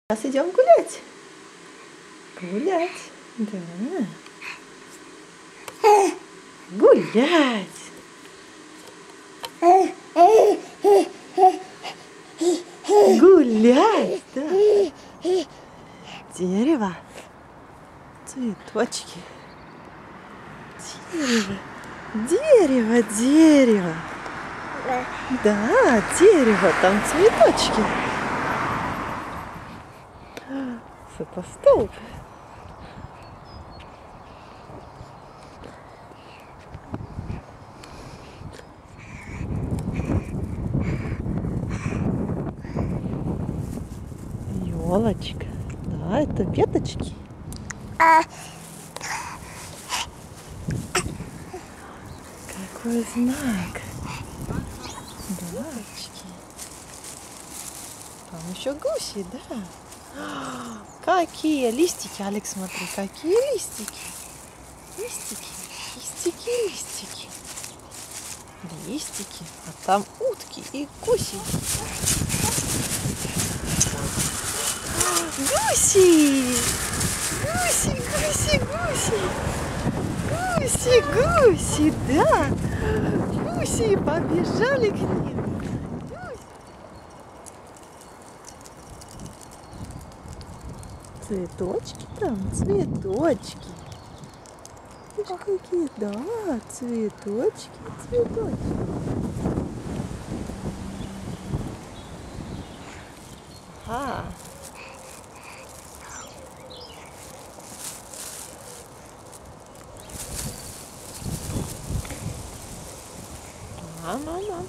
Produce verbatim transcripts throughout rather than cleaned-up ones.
Сейчас идем гулять. Гулять. Да. Гулять. Гулять, да. Дерево. Цветочки. Дерево. Дерево, дерево. Да, дерево, там цветочки. Это столб. Елочка. Да, это веточки. Какой знак. Бабочки. Там еще гуси, да? Какие листики, Алекс, смотри, какие листики. Листики, листики, листики. Листики, а там утки и гуси. Гуси! Гуси, гуси, гуси! Гуси, гуси, да! Гуси побежали к ним. Цветочки там, цветочки. Видишь, какие, да, цветочки, цветочки. Ага. Мама, мама.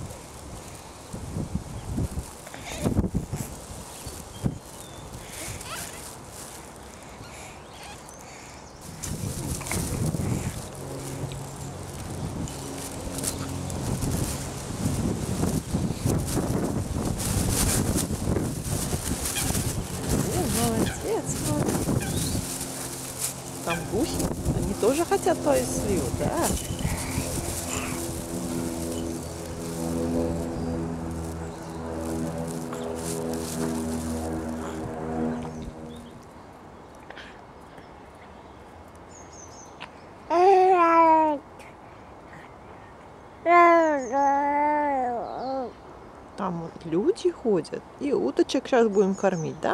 Молодец, молодец. Там гуси, они тоже хотят твою сливу, да? Там вот люди ходят, и уточек сейчас будем кормить, да?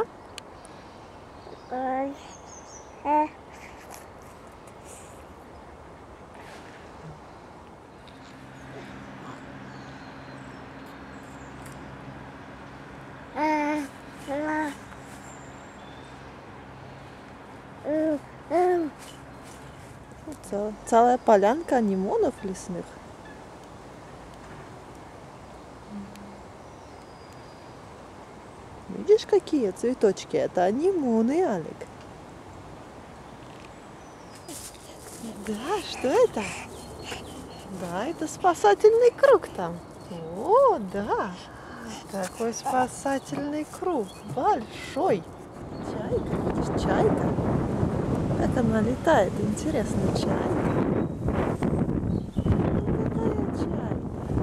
Цел, целая полянка анимонов лесных. Видишь, какие цветочки? Это анимоны, Алик. Да, что это? Да, это спасательный круг там. О, да. Такой спасательный круг. Большой. Чайка, видишь, чайка. Как она летает, интересно, чайка. Летает чайка.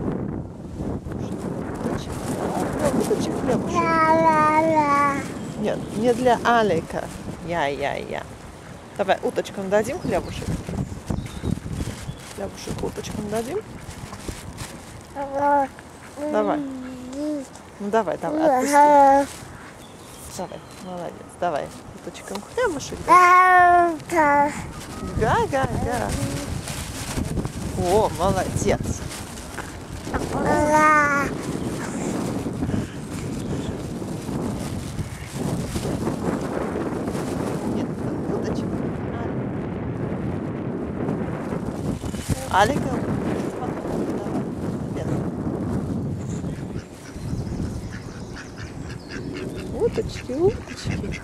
Уточек хлебушек. Нет, не для Алика. Я-я-я. Давай уточкам дадим хлебушек. Хлебушек уточкам дадим. Давай. Ну давай, давай, отпусти. Давай, молодец. Давай уточкам хлебушек. Га-га-га. О, молодец. Нет, уточек. Алика. Уточки, уточки.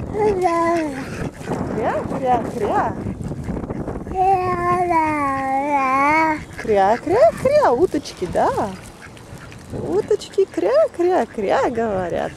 Кря-кря-кря. Кря-кря-кря, уточки, да. Уточки кря-кря-кря говорят.